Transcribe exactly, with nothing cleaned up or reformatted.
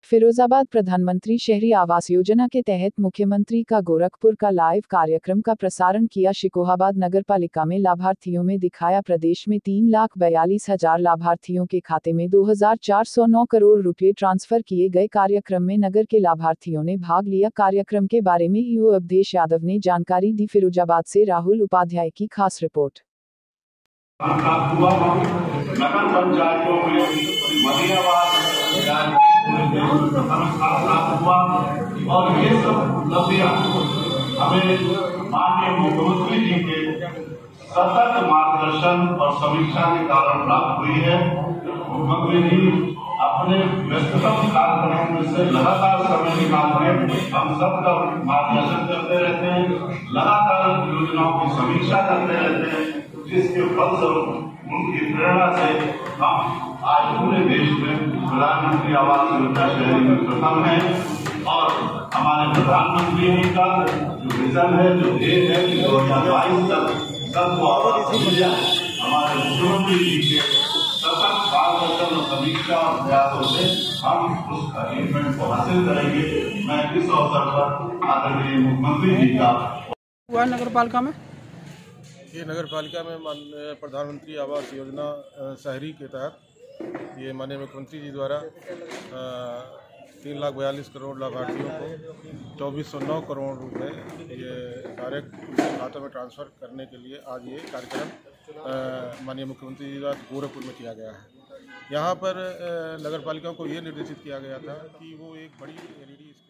फिरोजाबाद प्रधानमंत्री शहरी आवास योजना के तहत मुख्यमंत्री का गोरखपुर का लाइव कार्यक्रम का प्रसारण किया। शिकोहाबाद नगरपालिका में लाभार्थियों में दिखाया। प्रदेश में तीन लाख बयालीस हजार लाभार्थियों के खाते में दो हजार चार सौ नौ करोड़ रुपए ट्रांसफर किए गए। कार्यक्रम में नगर के लाभार्थियों ने भाग लिया। कार्यक्रम के बारे में ईओ अवधेश यादव ने जानकारी दी। फिरोजाबाद से राहुल उपाध्याय की खास रिपोर्ट। नगर पंचायतों में हुआ और ये सब उपलब्धियां हमें माननीय मुख्यमंत्री जी के सतत मार्गदर्शन और समीक्षा के कारण प्राप्त हुई है। मुख्यमंत्री जी अपने व्यस्ततम कार्यक्रमों में से लगातार समय निकाल कर हम सबका मार्गदर्शन करते रहते हैं, लगातार योजनाओं की समीक्षा करते रहते हैं, जिसके फलस्वरूप उनकी प्रेरणा से हम आज पूरे देश में प्रधानमंत्री आवास योजना शहरी में प्रथम है। और हमारे प्रधानमंत्री जी का जो विजन है, जो ध्येय है कि दो हजार बाईस तक सबको आवास मिल जाए, हमारे मुख्यमंत्री जी के सतत मार्गदर्शन और समीक्षा और प्रयासों से हम उस अचीवमेंट को हासिल करेंगे। मैं इस अवसर पर आदरणीय मुख्यमंत्री जी का हुआ नगर पालिका में ये नगर पालिका में माननीय प्रधानमंत्री आवास योजना शहरी के तहत ये माननीय मुख्यमंत्री जी द्वारा तीन लाख बयालीस करोड़ लाभार्थियों को चौबीस सौ नौ करोड़ रुपए ये डायरेक्ट खातों में ट्रांसफ़र करने के लिए आज ये कार्यक्रम माननीय मुख्यमंत्री जी द्वारा गोरखपुर में किया गया है। यहाँ पर नगर पालिकाओं को ये निर्देशित किया गया था कि वो एक बड़ी एलईडी